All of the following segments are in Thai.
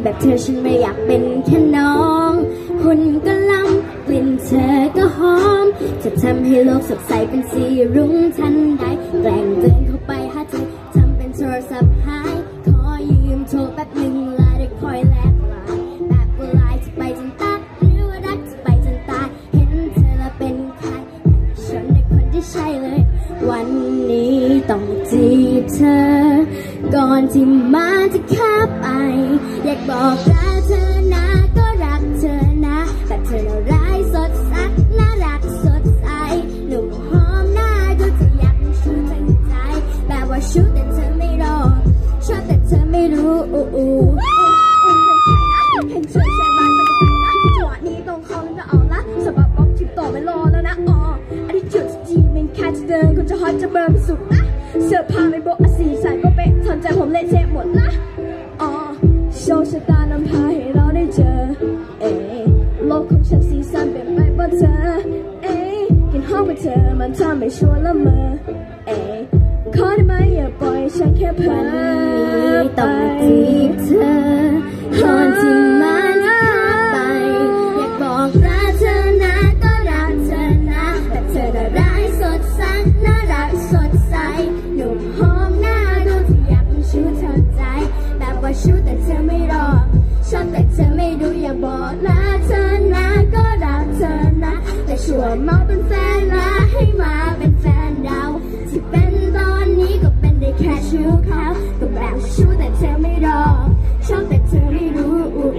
แบบเธอฉันไม่อยากเป็นแค่น้องหุ่นก็ล้ำกลิ่นเธอก็หอมจะทำให้โลกสดใสเป็นสีรุ้งทันใดแกล้งเดินเข้าไปหาเธอทำเป็นโทรศัพท์หายขอยืมโทรแป๊บหนึ่งลาได้คอยแลกไลน์แบบว่าไลน์จะไปจนตายหรือว่ารักจะไปจนตายเห็นเธอแล้วเป็นใครฉันได้คนที่ใช่เลยวันนี้ต้องจีบเธอก่อนที่มาจะข้าไปอยากบอกรักเธอนะก็รักเธอนะแต่เธอน่าร้ายสดใสน่ารักสดใสหนุ่มหอมหน้าดูจะอยากชูทั้งใจแบบว่าชูแต่เธอไม่รอชอบแต่เธอไม่รู้เห็นช่วยแชร์ไลน์ไปไกลนะจังหวะนี้ต้องเขาจะเอาละสำหรับบ๊อบชิปต่อไม่รอแล้วนะอันนี้จุดจีเป็นแค่จะเดินคนจะฮอตจะเบิร์นสุดนะเสื้อผ้าไม่โบ๊ะสีสันก็เป๊ะทำใจผมเละเทะหมดนะโชคชะตานำพาให้เราได้เจอโลกของฉันสีสันเปลี่ยนไปเพราะเธอกินห้องกับเธอมันทำให้ชวนละเมอขอได้ไหมอย่าปล่อยฉันแค่เพ้อต้องจีบเธอก่อนที่มันจะไปอยากบอกรักเธอนะก็รักเธอนะแต่เธอน่าร้ายสดใสน่ารักสดใสหนุ่มหอมหน้าดูที่อยากเป็นชู้เธอใจแบบว่าชู้แต่เธอไม่รอชอบแต่เธอไม่ดูอยากบอกรักเธอนะก็รักเธอนะแต่ชวนมาเป็นแฟนนะให้มาเป็นแฟนเราที่เป็นตอนนี้ก็เป็นได้แค่ชู้เขาก็แบบชู้แต่เธอไม่รอชอบแต่เธอไม่รู้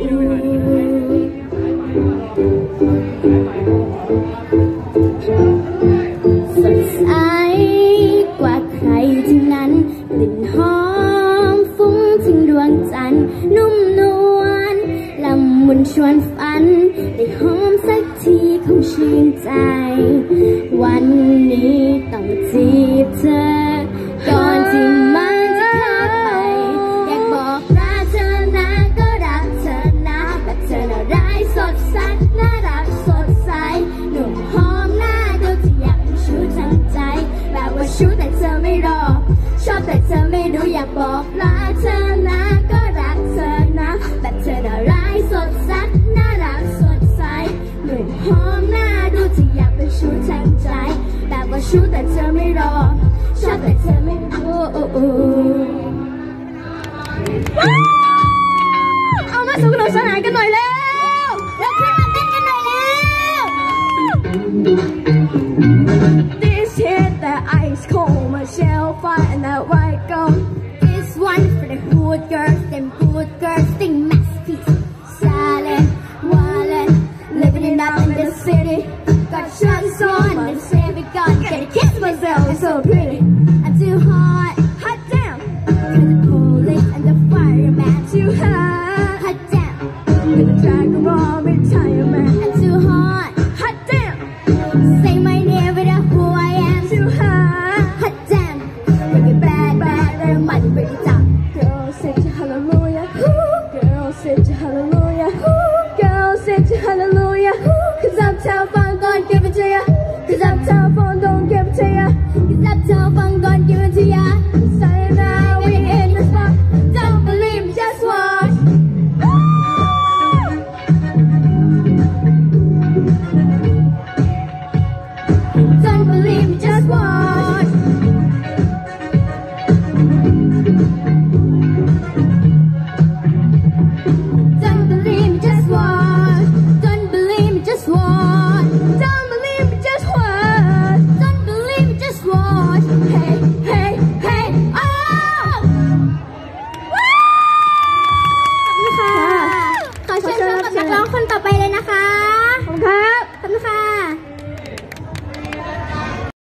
สดใสกว่าใครที่นั้นกลิ่นหอมฟุ้งถึงดวงจันทร์นุ่มนวลละมุนชวนฝันได้หอมสักทีคงชื่นใจวันนี้ต้องจีบเธอก่อนที่มันจะข้ามไปอยากบอกรักเธอนะก็รักเธอนะแต่เธอน่าร้ายสดใสน่ารักสดใสหนุ่มหอมหน้าดูที่อยากเป็นชู้ทั้งใจแบบว่าชู้แต่เธอไม่รอชอบแต่เธอไม่รู้อยากบอกรักเธอนะก็รักเธอนะแต่เธอน่าร้ายสดใสน่ารักสดใสหนุ่มหอมหน้าดูที่อยากเป็นชู้ทั้งใจแบบว่าชู้แต่เธอไม่รอชอบแต่เธอไม่รู้เอามาสนุกสนานกันหน่อยแล้วแล้วขึ้นมาเต้นกันหน่อยแล้ว This hit that ice cold Michelle find that white gold This one for the good girls them good girls sing masterpiece silent wallet living it up in the city got shirts on and say we gone get a kiss myself it's so pretty I'm too hot damn cause the police and the fireman too hot damn gonna drag her on retirement I'm too hot damn say my name with who I am too hot damn make it bad better money break it down girl say hallelujah girl say hallelujah girl say hallelujah cause uptown fun gon' give it to ya cause uptown fun don't give it to ya cause uptown fun gon' give it to ya